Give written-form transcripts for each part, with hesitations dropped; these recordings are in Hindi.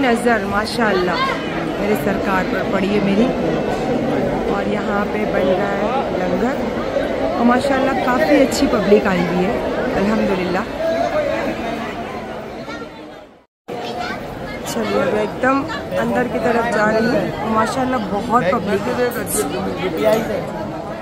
नज़र माशाल्लाह मेरे सरकार पर पड़ी है मेरी। और यहाँ पे बन रहा है लंगर और माशाल्लाह काफ़ी अच्छी पब्लिक आई हुई है अल्हम्दुलिल्लाह। चलिए अब एकदम अंदर की तरफ जा रही हूँ। माशाल्लाह बहुत पब्लिक है।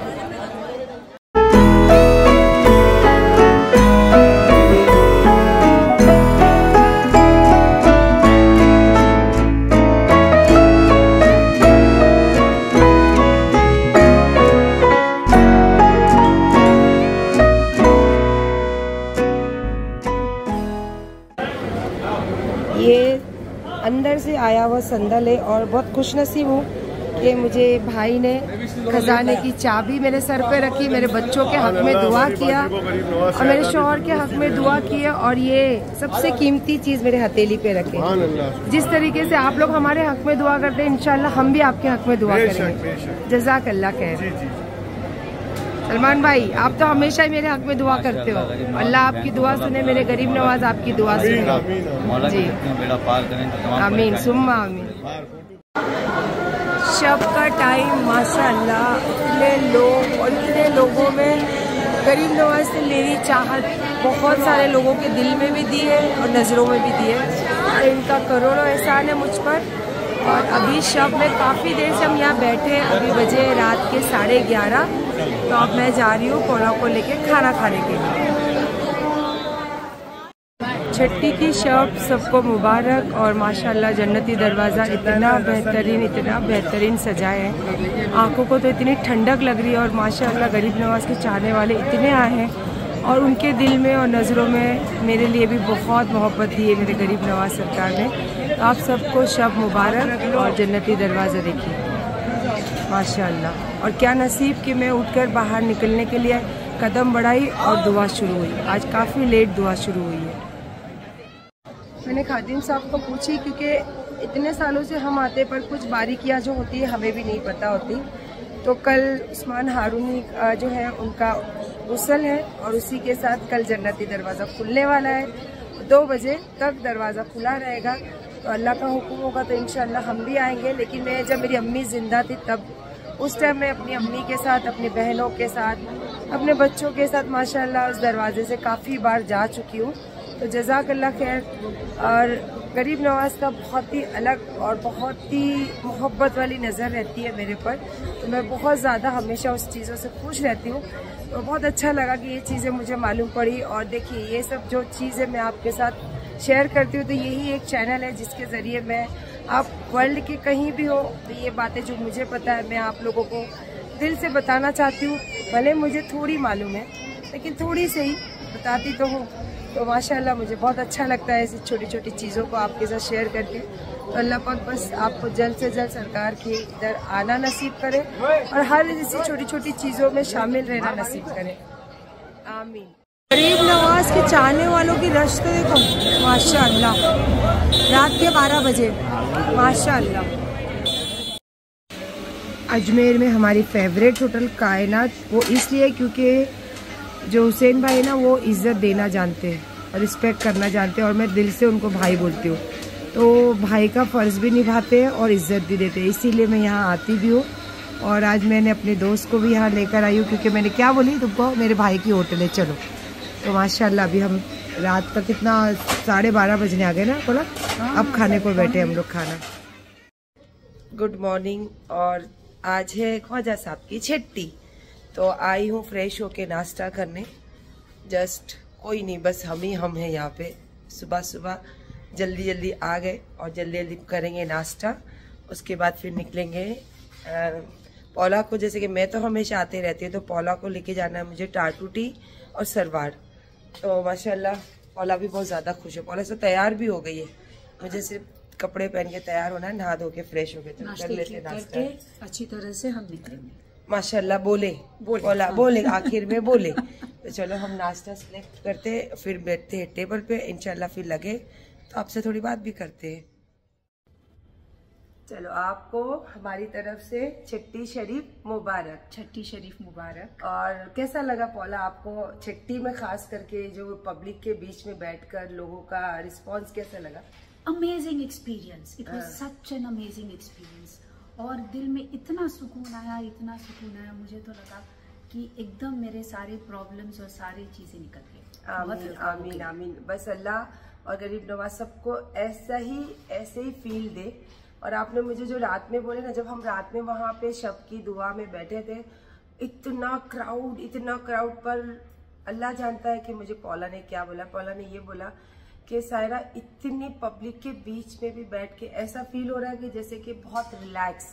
ये अंदर से आया हुआ संदल है और बहुत खुशनसीब हूँ कि मुझे भाई ने खजाने की चाबी मेरे सर पे रखी, मेरे बच्चों के हक में दुआ किया और मेरे शौहर के हक में दुआ किया और ये सबसे कीमती चीज़ मेरे हथेली पे रखे। जिस तरीके से आप लोग हमारे हक में दुआ करते हैं इंशाल्लाह हम भी आपके हक में दुआ करेंगे। जज़ाक अल्लाह खैर। सलमान भाई आप तो हमेशा ही मेरे हक में दुआ करते हो। अल्लाह आपकी दुआ सुने, मेरे गरीब नवाज आपकी दुआ सुने जी। आमीन सुम्मा आमीन। शब का टाइम माशाअल्लाह इतने लोग और इतने लोगों में गरीब नवाज से मेरी चाहत बहुत सारे लोगों के दिल में भी दी है और नज़रों में भी दी है और इनका करोड़ों एहसान है मुझ पर। और अभी शब में काफ़ी देर से हम यहाँ बैठे हैं, अभी बजे रात के 11:30। तो अब मैं जा रही हूँ पोला को लेके खाना खाने के लिए। छठी की शब सबको मुबारक और माशाल्लाह जन्नती दरवाज़ा इतना बेहतरीन सजा है। आंखों को तो इतनी ठंडक लग रही है और माशाल्लाह गरीब नवाज के चाहने वाले इतने आए हैं और उनके दिल में और नज़रों में मेरे लिए भी बहुत मोहब्बत दी है मेरे गरीब नवाज सरकार ने। तो आप सबको शब मुबारक और जन्नती दरवाज़ा देखिए माशाल्लाह। और क्या नसीब कि मैं उठकर बाहर निकलने के लिए कदम बढ़ाई और दुआ शुरू हुई। आज काफ़ी लेट दुआ शुरू हुई है। मैंने खादिम साहब को पूछी क्योंकि इतने सालों से हम आते पर कुछ बारीकियाँ जो होती है हमें भी नहीं पता होती। तो कल उस्मान हारूनी जो है उनका गुस्ल है और उसी के साथ कल जन्नती दरवाज़ा खुलने वाला है। 2 बजे तक दरवाज़ा खुला रहेगा। तो अल्लाह का हुक्म होगा तो इंशाल्लाह हम भी आएंगे। लेकिन मैं जब मेरी अम्मी ज़िंदा थी तब उस टाइम मैं अपनी अम्मी के साथ, अपनी बहनों के साथ, अपने बच्चों के साथ माशाल्लाह उस दरवाजे से काफ़ी बार जा चुकी हूँ। तो जज़ाक अल्लाह खैर। और गरीब नवाज का बहुत ही अलग और बहुत ही मोहब्बत वाली नज़र रहती है मेरे पर। तो मैं बहुत ज़्यादा हमेशा उस चीज़ों से खुश रहती हूँ। तो बहुत अच्छा लगा कि ये चीज़ें मुझे मालूम पड़ी। और देखिए ये सब जो चीज़ें मैं आपके साथ शेयर करती हूँ तो यही एक चैनल है जिसके ज़रिए मैं आप वर्ल्ड के कहीं भी हो तो ये बातें जो मुझे पता है मैं आप लोगों को दिल से बताना चाहती हूँ। भले मुझे थोड़ी मालूम है लेकिन थोड़ी से ही बताती तो हूँ। तो माशाल्लाह मुझे बहुत अच्छा लगता है ऐसी छोटी छोटी चीज़ों को आपके साथ शेयर करके। तो अल्लाह पाक बस आपको जल्द से जल्द सरकार के इधर आना नसीब करे और हर ऐसी छोटी छोटी चीज़ों में शामिल रहना नसीब करे। आमीन। गरीब नवाज के चाहने वालों की रश तो देखो माशाल्लाह। रात के 12 बजे माशाल्लाह। अजमेर में हमारी फेवरेट होटल कायनात वो इसलिए क्योंकि जो हुसैन भाई ना वो इज़्ज़त देना जानते हैं और रिस्पेक्ट करना जानते हैं और मैं दिल से उनको भाई बोलती हूँ। तो भाई का फ़र्ज़ भी निभाते हैं और इज़्ज़त भी देते हैं, इसीलिए मैं यहाँ आती भी हूँ। और आज मैंने अपने दोस्त को भी यहाँ लेकर आई हूँ क्योंकि मैंने क्या बोली तुमको मेरे भाई की होटल है चलो। तो माशाल्लाह अभी हम रात का कितना 12:30 बजने आ गए ना बोला। अब खाने को बैठे हम लोग खाना। Good morning. और आज है ख्वाजा साहब की छठी। तो आई हूँ फ्रेश होके नाश्ता करने। जस्ट कोई नहीं बस हम हैं यहाँ पे। सुबह सुबह जल्दी जल्दी आ गए और जल्दी जल्दी करेंगे नाश्ता। उसके बाद फिर निकलेंगे पौला को। जैसे कि मैं तो हमेशा आते रहती हूँ तो पौला को लेके जाना है मुझे टाटूटी और सरवार। तो माशाल्लाह पौला भी बहुत ज़्यादा खुश है। पौला से तैयार भी हो गई है। मुझे सिर्फ कपड़े पहन के तैयार होना है, नहा धो के फ्रेश हो के कर लेते नाश्ता अच्छी तरह से हम निकलेंगे। माशाल्लाह बोले आखिर में बोले। तो चलो हम नाश्ता सेलेक्ट करते फिर बैठते हैं टेबल पे। इंशाल्लाह फिर लगे तो आपसे थोड़ी बात भी करते हैं। चलो आपको हमारी तरफ से छठी शरीफ मुबारक। छठी शरीफ मुबारक। और कैसा लगा पौला आपको छठी में खास करके जो पब्लिक के बीच में बैठकर लोगों का रिस्पांस कैसा लगा? Amazing experience, it was such an amazing experience. और दिल में इतना सुकून आया, मुझे तो लगा कि एकदम मेरे सारे प्रॉब्लम्स और सारी चीजें निकल गई। आमीन आमीन आमीन। बस अल्लाह और गरीब नवाज सबको ऐसे ही फील दे। और आपने मुझे जो रात में बोले ना, जब हम रात में वहाँ पे शब की दुआ में बैठे थे, इतना क्राउड, पर अल्लाह जानता है कि मुझे पौला ने क्या बोला। पौला ने ये बोला कि सायरा इतनी पब्लिक के बीच में भी बैठ के ऐसा फील हो रहा है कि जैसे कि बहुत रिलैक्स,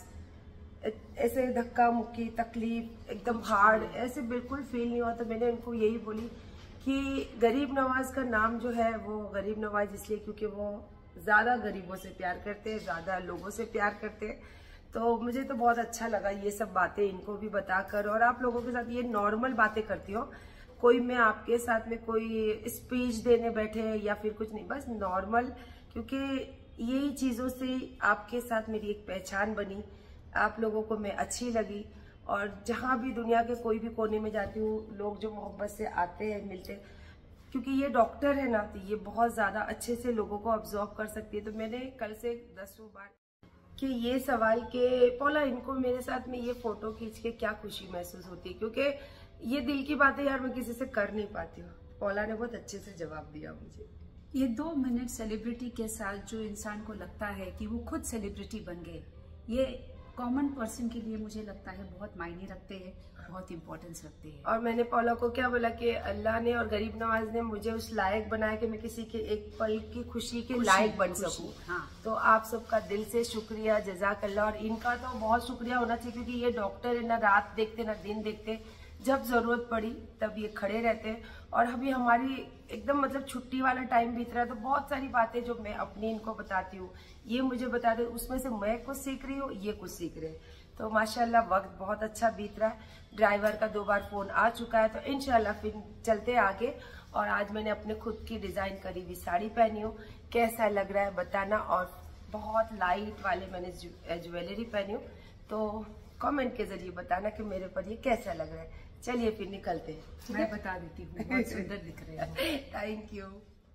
ऐसे धक्का मुक्की तकलीफ एकदम हार्ड ऐसे बिल्कुल फील नहीं हुआ। तो मैंने उनको यही बोली कि गरीब नवाज का नाम जो है वो गरीब नवाज इसलिए क्योंकि वो ज़्यादा गरीबों से प्यार करते हैं, ज़्यादा लोगों से प्यार करते हैं। तो मुझे तो बहुत अच्छा लगा ये सब बातें इनको भी बताकर। और आप लोगों के साथ ये नॉर्मल बातें करती हो, कोई मैं आपके साथ में कोई स्पीच देने बैठे या फिर कुछ नहीं, बस नॉर्मल, क्योंकि यही चीज़ों से आपके साथ मेरी एक पहचान बनी, आप लोगों को मैं अच्छी लगी। और जहाँ भी दुनिया के कोई भी कोने में जाती हूँ, लोग जो मोहब्बत से आते हैं, मिलते हैं, क्योंकि ये डॉक्टर है ना, तो ये बहुत ज़्यादा अच्छे से लोगों को ऑब्जर्व कर सकती है। तो मैंने कल से 10 बार कि ये सवाल के पौला इनको मेरे साथ में ये फोटो खींच के क्या खुशी महसूस होती है, क्योंकि ये दिल की बातें यार मैं किसी से कर नहीं पाती हूँ। पौला ने बहुत अच्छे से जवाब दिया मुझे। ये 2 मिनट सेलिब्रिटी के साथ जो इंसान को लगता है कि वो खुद सेलिब्रिटी बन गए, ये कॉमन पर्सन के लिए मुझे लगता है बहुत मायने रखते हैं, बहुत इम्पोर्टेंस रखते हैं। और मैंने पौला को क्या बोला कि अल्लाह ने और गरीब नवाज ने मुझे उस लायक बनाया कि मैं किसी के एक पल की खुशी के लायक बन सकूं। हाँ। तो आप सबका दिल से शुक्रिया, जज़ाकल्लाह। और इनका तो बहुत शुक्रिया होना चाहिए, क्योंकि ये डॉक्टर है ना, रात देखते ना दिन देखते, जब जरूरत पड़ी तब ये खड़े रहते हैं। और अभी हमारी एकदम मतलब छुट्टी वाला टाइम बीत रहा है, तो बहुत सारी बातें जो मैं अपनी इनको बताती हूँ, ये मुझे बताते, उसमें से मैं कुछ सीख रही हूँ, ये कुछ सीख रहे हैं। तो माशाल्लाह वक्त बहुत अच्छा बीत रहा है। ड्राइवर का 2 बार फोन आ चुका है, तो इंशाल्लाह फिर चलते आगे। और आज मैंने अपने खुद की डिजाइन करी हुई साड़ी पहनी हूँ, कैसा लग रहा है बताना। और बहुत लाइट वाले मैंने ज्वेलरी पहनी हूँ, तो कमेंट के जरिए बताना कि मेरे पर ये कैसा लग रहा है। चलिए फिर निकलते हैं। मैं बता देती हूँ, बहुत सुंदर दिख रहे हैं। Thank you.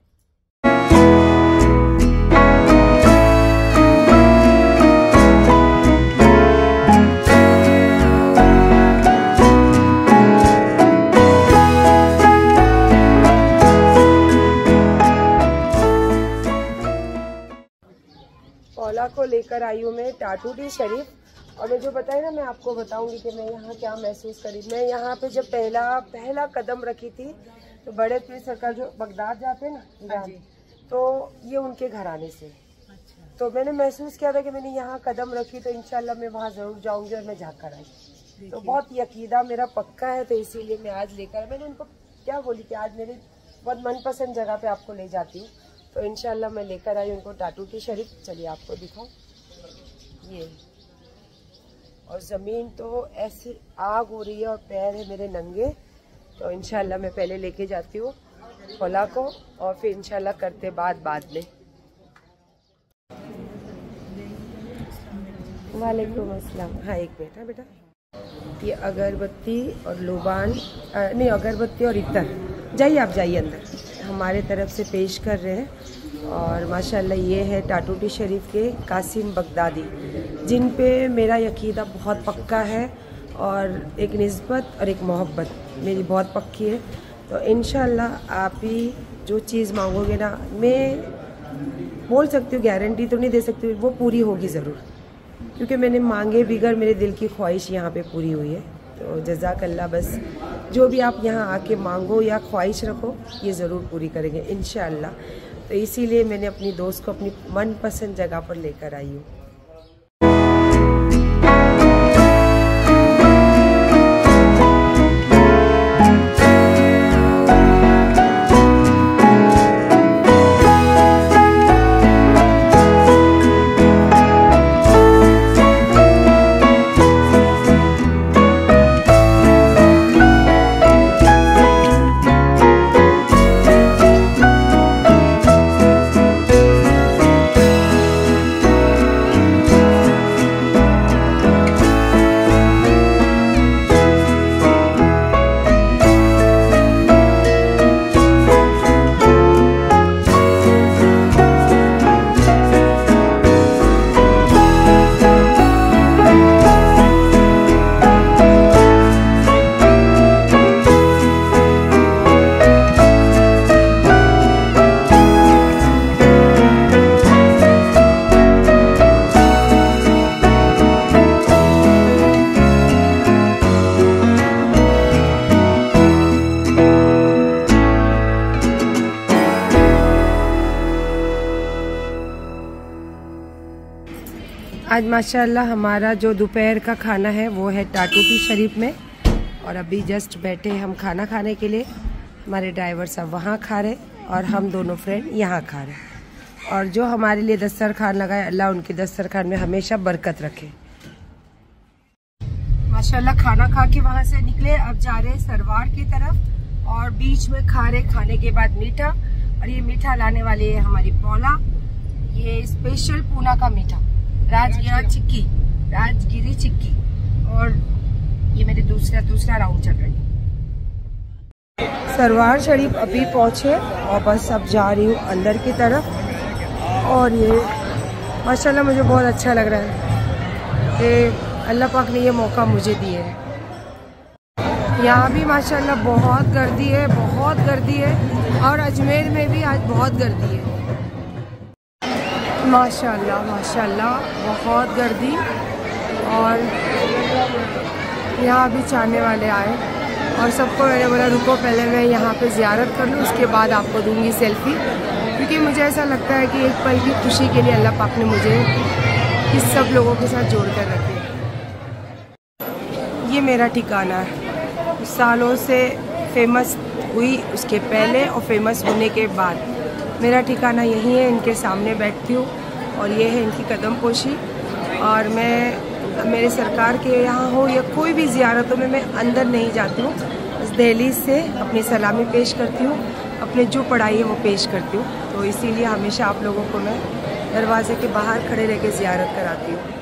पौला को लेकर आई हूँ मैं टाटू टी शरीफ। और मैं जो बताया ना, मैं आपको बताऊंगी कि मैं यहाँ क्या महसूस करी। मैं यहाँ पे जब पहला कदम रखी थी, तो बड़े पीर सरकार जो बगदाद जाते हैं ना ईरान, तो ये उनके घराने से। अच्छा। तो मैंने महसूस किया था कि मैंने यहाँ कदम रखी तो इंशाल्लाह मैं वहाँ जरूर जाऊंगी। और मैं जाकर आई, तो बहुत यकीदा मेरा पक्का है, तो इसीलिए मैं आज लेकर मैंने उनको क्या बोली कि आज मेरी बहुत मनपसंद जगह पे आपको ले जाती हूँ। तो इंशाल्लाह मैं लेकर आई उनको टाटू टी शरीफ। चलिए आपको दिखाऊं, ये और ज़मीन तो ऐसे आग हो रही है और पैर है मेरे नंगे। तो इंशाल्लाह मैं पहले लेके जाती हूँ पौला को, और फिर इंशाल्लाह करते बाद में। वालेकुम अस्सलाम। हाँ एक मिनट है बेटा। ये अगरबत्ती और लुबान नहीं, अगरबत्ती और इतर, जाइए आप जाइए अंदर, हमारे तरफ से पेश कर रहे हैं। और माशाल्लाह ये है टाटू टी शरीफ के कासिम बगदादी, जिन पे मेरा यकीदा बहुत पक्का है, और एक निस्बत और एक मोहब्बत मेरी बहुत पक्की है। तो इंशाल्लाह आप ही जो चीज़ मांगोगे ना, मैं बोल सकती हूँ, गारंटी तो नहीं दे सकती, वो पूरी होगी ज़रूर, क्योंकि मैंने मांगे बिगर मेरे दिल की ख्वाहिश यहाँ पे पूरी हुई है। तो जज़ाकल्लाह। बस जो भी आप यहाँ आके मांगो या ख्वाहिश रखो, ये ज़रूर पूरी करेंगे इंशाअल्लाह। तो इसीलिए मैंने अपनी दोस्त को अपनी मनपसंद जगह पर लेकर आई हूँ। आज माशाल्लाह हमारा जो दोपहर का खाना है वो है टाटूटी शरीफ में, और अभी जस्ट बैठे हम खाना खाने के लिए। हमारे ड्राइवर साहब वहाँ खा रहे और हम दोनों फ्रेंड यहाँ खा रहे। और जो हमारे लिए दस्तरखान लगाए, अल्लाह उनके दस्तरखान में हमेशा बरकत रखे। माशाल्लाह खाना खा के वहाँ से निकले, अब जा रहे सरवार की तरफ, और बीच में खा रहे खाने के बाद मीठा। और ये मीठा लाने वाली है हमारी पौला, ये स्पेशल पूना का मीठा, राजगिरी चिक्की। और ये मेरे दूसरा राउंड चल रही है। सरवार शरीफ अभी पहुंचे और बस अब जा रही हूँ अंदर की तरफ। और ये माशाल्लाह मुझे बहुत अच्छा लग रहा है कि अल्लाह पाक ने ये मौका मुझे दिए है। यहाँ भी माशाल्लाह बहुत गर्दी है, और अजमेर में भी आज बहुत गर्दी है। माशाल्लाह बहुत गर्दी। और यहाँ भी चाहने वाले आए, और सबको मैंने बोला रुको पहले मैं यहाँ पे ज़ियारत कर लूँ, उसके बाद आपको दूंगी सेल्फी, क्योंकि मुझे ऐसा लगता है कि एक पल की खुशी के लिए अल्लाह पाक ने मुझे इस सब लोगों के साथ जोड़ कर रखे। ये मेरा ठिकाना है, सालों से फेमस हुई उसके पहले और फेमस होने के बाद मेरा ठिकाना यही है। इनके सामने बैठती हूँ और ये है इनकी कदम पोशी। और मैं मेरे सरकार के यहाँ हो या कोई भी ज़ियारतों में मैं अंदर नहीं जाती हूँ, बस दहलीज से अपनी सलामी पेश करती हूँ, अपने जो पढ़ाई है वो पेश करती हूँ। तो इसीलिए हमेशा आप लोगों को मैं दरवाजे के बाहर खड़े रह के ज़ियारत कराती हूँ।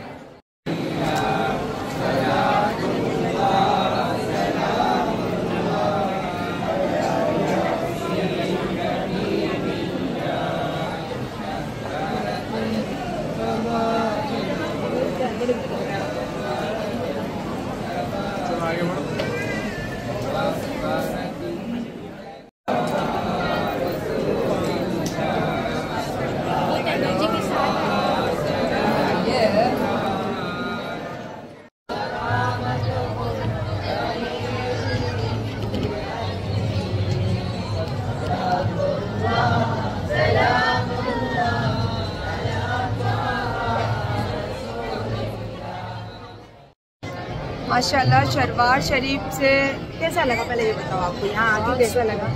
माशाल्लाह सरवार शरीफ से कैसा लगा, पहले ये बताओ आपको यहाँ आके कैसा लगा?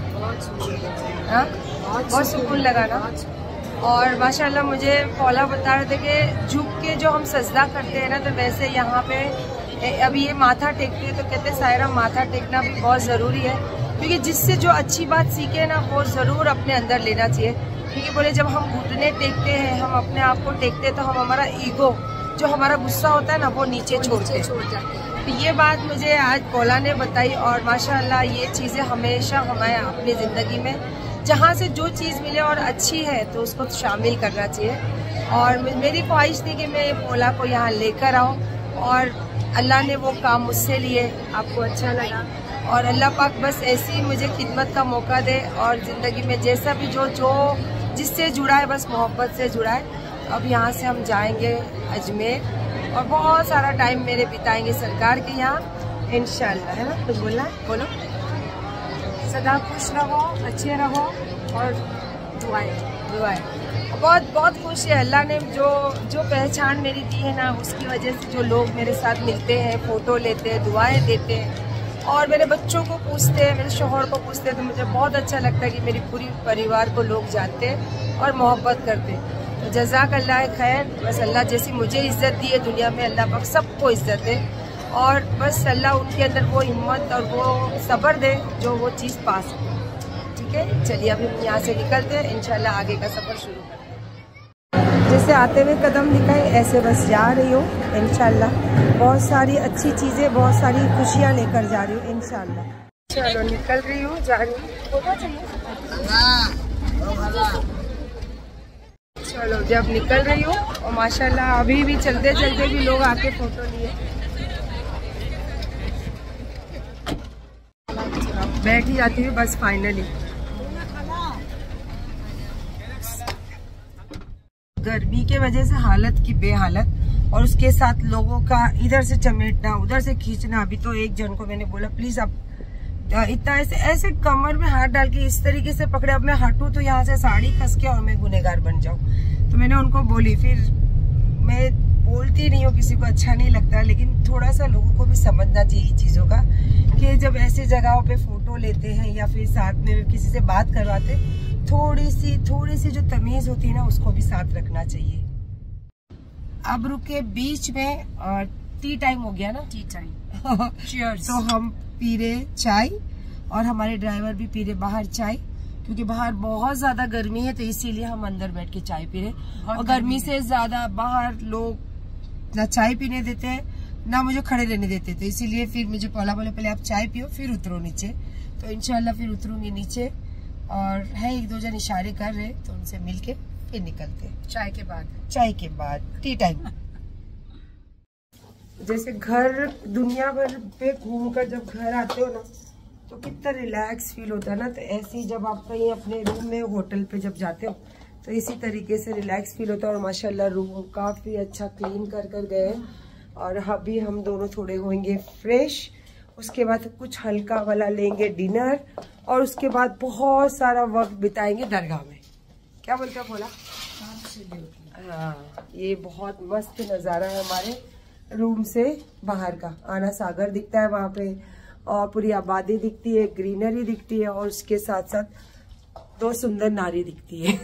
बहुत सुकून लगा ना। और माशाल्लाह मुझे पौला बता रहे थे कि झुक के जो हम सजदा करते हैं ना, तो वैसे यहाँ पे अभी ये माथा टेकती है, तो कहते सायरा माथा टेकना भी बहुत ज़रूरी है, क्योंकि जिससे जो अच्छी बात सीखे ना वो ज़रूर अपने अंदर लेना चाहिए। क्योंकि बोले जब हम घुटने टेकते हैं, हम अपने आप को टेकते हैं, तो हम हमारा ईगो जो हमारा गुस्सा होता है ना वो नीचे छोड़ जाते हैं। तो ये बात मुझे आज पौला ने बताई, और माशाल्लाह ये चीज़ें हमेशा हमारे अपनी ज़िंदगी में जहाँ से जो चीज़ मिले और अच्छी है तो उसको शामिल करना चाहिए। और मेरी ख्वाहिश थी कि मैं पौला को यहाँ लेकर आऊँ, और अल्लाह ने वो काम मुझसे लिए, आपको अच्छा लगा। और अल्लाह पाक बस ऐसी ही मुझे खिदमत का मौका दे, और ज़िंदगी में जैसा भी जो जिससे जुड़ा है बस मोहब्बत से जुड़ा है। तो अब यहाँ से हम जाएंगे अजमेर, और बहुत सारा टाइम मेरे बिताएंगे सरकार के यहाँ इंशाल्लाह, है ना? तो बोलो सदा खुश रहो, अच्छे रहो, और दुआएं। बहुत खुश है, अल्लाह ने जो पहचान मेरी दी है ना, उसकी वजह से जो लोग मेरे साथ मिलते हैं, फ़ोटो लेते हैं, दुआएं देते हैं, और मेरे बच्चों को पूछते हैं, मेरे शोहर को पूछते हैं, तो मुझे बहुत अच्छा लगता है कि मेरी पूरी परिवार को लोग जानते हैं और मोहब्बत करते हैं। तो जज़ाक अल्लाह खैर। बस अल्लाह जैसी मुझे इज़्ज़त दी है दुनिया में, अल्लाह पाक सबको इज़्ज़त दे, और बस अल्लाह उनके अंदर वो हिम्मत और वो सब्र दे जो वो चीज़ पा सके। ठीक है, चलिए अभी हम यहाँ से निकलते हैं, इंशाल्लाह आगे का सफ़र शुरू करते हैं। जैसे आते हुए कदम दिखाए ऐसे बस जा रही हूँ इंशाल्लाह। बहुत सारी अच्छी चीज़ें, बहुत सारी खुशियाँ लेकर जा रही हूँ इंशाल्लाह। चलो निकल रही हूँ, जा रही हूँ। चलो जब निकल रही हूँ, और माशाल्लाह अभी भी चलते चलते भी लोग आके फोटो लिए। बैठ ही जाती हूँ बस फाइनली। गर्मी के वजह से हालत की बेहालत, और उसके साथ लोगों का इधर से चमेटना, उधर से खींचना। अभी तो एक जन को मैंने बोला प्लीज आप इतना ऐसे कमर में हाथ डाल के इस तरीके से पकड़े, अब मैं हटूं तो यहाँ से साड़ी खस के और मैं गुनहगार बन जाऊं। तो मैंने उनको बोली, फिर मैं बोलती नहीं हूँ, किसी को अच्छा नहीं लगता, लेकिन थोड़ा सा लोगों को भी समझना चाहिए चीज़ों का कि जब ऐसी जगहों पे फोटो लेते हैं या फिर साथ में किसी से बात करवाते, थोड़ी सी जो तमीज़ होती है ना, उसको भी साथ रखना चाहिए। अब रुके बीच में और टी टाइम हो गया ना, टी टाइम। चीयर्स। तो हम पी रहे चाय और हमारे ड्राइवर भी पी रहे बाहर चाय, क्योंकि बाहर बहुत ज्यादा गर्मी है, तो इसीलिए हम अंदर बैठ के चाय पी रहे। और गर्मी से ज्यादा बाहर लोग ना चाय पीने देते हैं ना मुझे खड़े रहने देते, तो इसीलिए फिर मुझे पहला बोले पहले आप चाय पियो फिर उतरो नीचे। तो इंशाल्लाह फिर उतरूंगी नीचे, और है 1-2 जन इशारे कर रहे, तो उनसे मिलके फिर निकलते चाय के बाद टी टाइम। जैसे घर दुनिया भर पे घूमकर जब घर आते हो ना, तो कितना रिलैक्स फील होता है ना। तो ऐसे ही जब आप कहीं अपने रूम में होटल पे जब जाते हो, तो इसी तरीके से रिलैक्स फील होता है। और माशाल्लाह रूम काफी अच्छा क्लीन कर गए हैं, और अभी हम दोनों थोड़े होंगे फ्रेश। उसके बाद कुछ हल्का वाला लेंगे डिनर, और उसके बाद बहुत सारा वक्त बिताएंगे दरगाह में। क्या बोलते हैं बोला? हाँ, ये बहुत मस्त नज़ारा है हमारे रूम से बाहर का। आना सागर दिखता है वहाँ पे, और पूरी आबादी दिखती है, ग्रीनरी दिखती है, और उसके साथ साथ 2 सुंदर नारी दिखती है।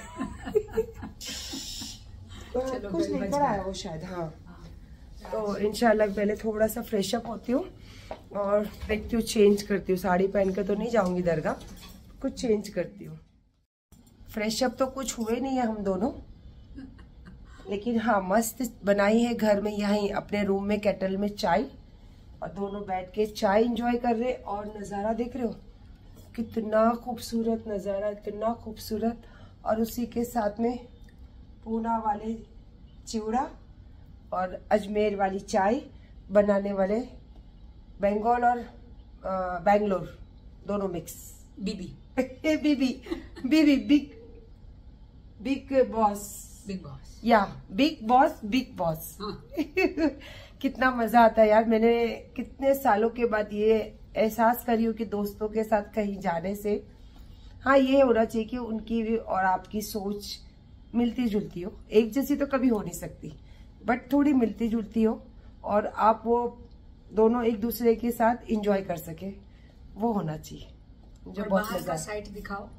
तो कुछ लेकर आया वो शायद। हाँ, तो इंशाल्लाह पहले थोड़ा सा फ्रेश अप होती हूँ और देखती हूँ, चेंज करती हूँ। साड़ी पहन के तो नहीं जाऊंगी दरगाह, कुछ चेंज करती हूँ। फ्रेश अप तो कुछ हुए नहीं है हम दोनों, लेकिन हाँ मस्त बनाई है घर में, यहीं अपने रूम में केटल में चाय, और दोनों बैठ के चाय एंजॉय कर रहे। और नज़ारा देख रहे हो कितना खूबसूरत नज़ारा, इतना खूबसूरत। और उसी के साथ में पूना वाले चिवड़ा और अजमेर वाली चाय बनाने वाले बंगाल और बेंगलोर दोनों मिक्स। बीबी बिग बॉस कितना मजा आता है यार। मैंने कितने सालों के बाद ये एहसास करी हूँ कि दोस्तों के साथ कहीं जाने से, हाँ ये होना चाहिए कि उनकी भी और आपकी सोच मिलती जुलती हो। एक जैसी तो कभी हो नहीं सकती, बट थोड़ी मिलती जुलती हो, और आप वो दोनों एक दूसरे के साथ एंजॉय कर सके, वो होना चाहिए। जो बहुत मजा। साइट दिखाओ,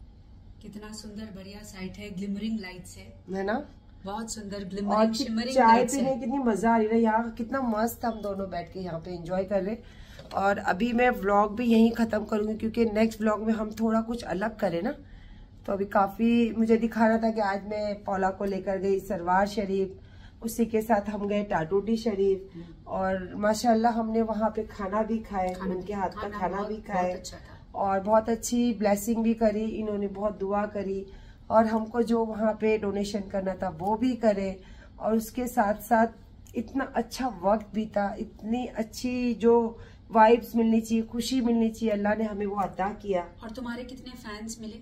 कितना सुंदर बढ़िया साइट है, ग्लिमरिंग लाइट्स है ना, बहुत सुंदर ग्लिमरिंग शिमरिंग चाय पीने कितनी मजा आ रही है यहाँ, कितना मस्त हम दोनों बैठ के यहाँ पे एंजॉय कर रहे। और अभी मैं व्लॉग भी यहीं खत्म करूंगी, क्योंकि नेक्स्ट व्लॉग में हम थोड़ा कुछ अलग करें ना। तो अभी काफी मुझे दिखाना था कि आज मैं पौला को लेकर गई सरवार शरीफ, उसी के साथ हम गए टाटूटी शरीफ, और माशाल्लाह हमने वहाँ पे खाना भी खाए, उनके हाथ का खाना भी खाए, और बहुत अच्छी ब्लेसिंग भी करी। इन्होंने बहुत दुआ करी, और हमको जो वहाँ पे डोनेशन करना था वो भी करे, और उसके साथ साथ इतना अच्छा वक्त बीता, इतनी अच्छी जो वाइब्स मिलनी चाहिए, खुशी मिलनी चाहिए, अल्लाह ने हमें वो अता किया। और तुम्हारे कितने फैंस मिले?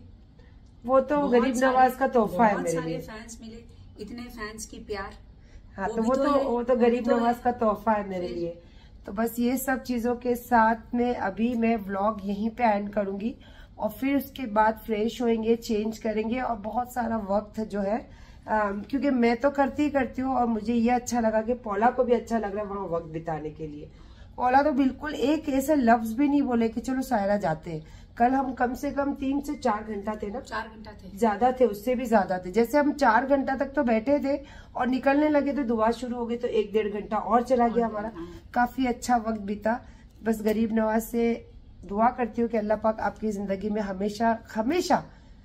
वो तो गरीब नवाज का तोहफा है मेरे लिए। फैंस मिले, इतने फैंस की प्यार। हाँ, तो वो तो गरीब नवाज का तोहफा है मेरे लिए। तो बस ये सब चीजों के साथ में अभी मैं व्लॉग यहीं पे एंड करूंगी, और फिर उसके बाद फ्रेश होएंगे, चेंज करेंगे, और बहुत सारा वक्त जो है क्योंकि मैं तो करती हूँ, और मुझे ये अच्छा लगा कि पौला को भी अच्छा लग रहा है वहाँ वक्त बिताने के लिए। पौला तो बिल्कुल एक ऐसा लफ्ज भी नहीं बोले कि चलो सायरा जाते हैं। कल हम कम से कम 3 से 4 घंटा थे ना, 4 घंटा थे, ज्यादा थे, उससे भी ज्यादा थे। जैसे हम 4 घंटा तक तो बैठे थे, और निकलने लगे तो दुआ शुरू हो गई, तो 1-1.5 घंटा और चला गया हमारा। काफी अच्छा वक्त बीता। बस गरीब नवाज से दुआ करती हूँ कि अल्लाह पाक आपकी जिंदगी में हमेशा हमेशा,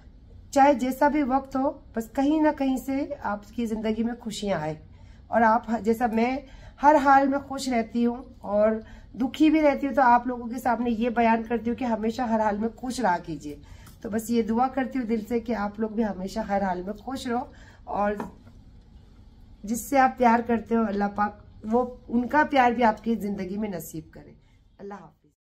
चाहे जैसा भी वक्त हो, बस कहीं ना कहीं से आपकी जिंदगी में खुशियां आए। और आप जैसा मैं हर हाल में खुश रहती हूँ और दुखी भी रहती हूँ, तो आप लोगों के सामने ये बयान करती हूँ कि हमेशा हर हाल में खुश रहा कीजिए। तो बस ये दुआ करती हूँ दिल से कि आप लोग भी हमेशा हर हाल में खुश रहो, और जिससे आप प्यार करते हो अल्लाह पाक वो उनका प्यार भी आपकी जिंदगी में नसीब करे। अल्लाह हाफ़िज़।